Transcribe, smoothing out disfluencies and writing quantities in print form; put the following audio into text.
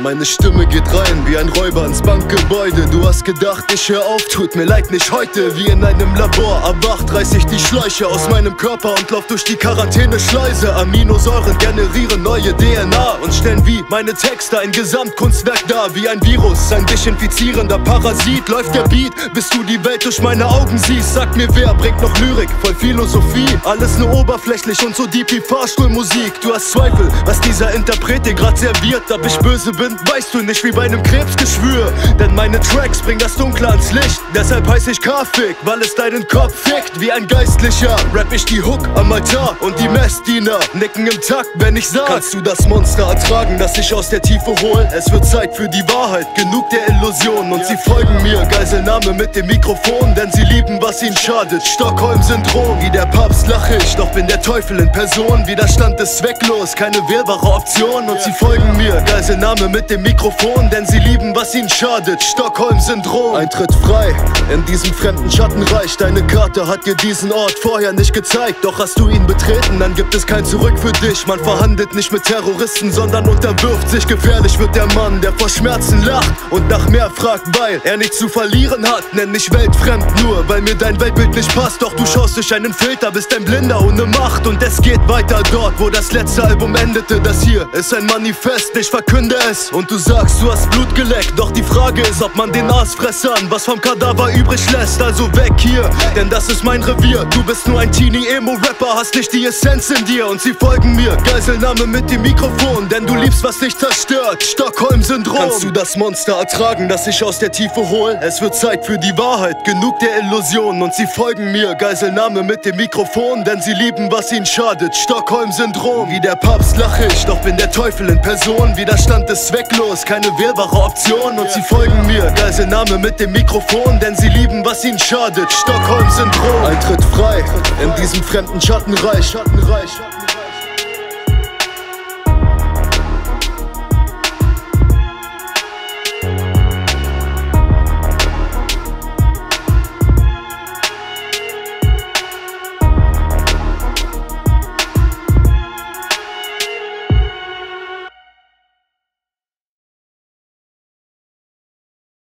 Meine Stimme geht rein wie ein Räuber ins Bankgebäude. Du hast gedacht, ich hör auf, tut mir leid, nicht heute. Wie in einem Labor, erwacht reiß ich die Schläuche aus meinem Körper und lauf durch die Quarantäne-Schleuse. Aminosäuren generieren neue DNA und stellen wie meine Texte ein Gesamtkunstwerk dar. Wie ein Virus, ein dich infizierender Parasit. Läuft der Beat, bis du die Welt durch meine Augen siehst. Sag mir, wer bringt noch Lyrik, voll Philosophie? Alles nur oberflächlich und so deep wie Fahrstuhlmusik. Du hast Zweifel, was dieser Interpret dir grad serviert. Ob ich böse bin, weißt du nicht, wie bei einem Krebsgeschwür. Denn meine Tracks bringen das Dunkle ans Licht. Deshalb heiß ich Karfik, weil es deinen Kopf fickt. Wie ein Geistlicher rapp ich die Hook am Altar. Und die Messdiener nicken im Takt, wenn ich sag: Kannst du das Monster ertragen, das ich aus der Tiefe hol? Es wird Zeit für die Wahrheit, genug der Illusion. Und sie folgen mir, Geiselnahme mit dem Mikrofon. Denn sie lieben, was ihnen schadet, Stockholm-Syndrom. Wie der Papst lach ich, doch bin der Teufel in Person. Widerstand ist zwecklos, keine wählbare Option. Und sie folgen mir, Geiselnahme mit dem Mikrofon. Denn sie lieben, was ihnen schadet, Stockholm-Syndrom. Eintritt frei in diesem fremden Schattenreich. Deine Karte hat dir diesen Ort vorher nicht gezeigt. Doch hast du ihn betreten, dann gibt es kein Zurück für dich. Man verhandelt nicht mit Terroristen, sondern unterwirft sich. Gefährlich wird der Mann, der vor Schmerzen lacht und nach mehr fragt, weil er nichts zu verlieren hat. Nenn mich weltfremd nur, weil mir dein Weltbild nicht passt. Doch du schaust durch einen Filter, bist ein Blinder ohne Macht. Und es geht weiter dort, wo das letzte Album endete. Das hier ist ein Manifest, ich verkünde es. Und du sagst, du hast Blut geleckt. Doch die Frage ist, ob man den Aasfressern was vom Kadaver übrig lässt. Also weg hier, denn das ist mein Revier. Du bist nur ein Teenie-Emo-Rapper, hast nicht die Essenz in dir. Und sie folgen mir, Geiselnahme mit dem Mikrofon. Denn du liebst, was dich zerstört, Stockholm-Syndrom. Kannst du das Monster ertragen, das ich aus der Tiefe hol? Es wird Zeit für die Wahrheit, genug der Illusion. Und sie folgen mir, Geiselnahme mit dem Mikrofon. Denn sie lieben, was ihnen schadet, Stockholm-Syndrom. Wie der Papst lach ich, doch bin der Teufel in Person. Widerstand ist zwecklos, keine wählbare Option. Und sie folgen mir, Geiselnahme mit dem Mikrofon. Denn sie lieben, was ihnen schadet, Stockholm-Syndrom. Eintritt frei in diesem fremden Schattenreich.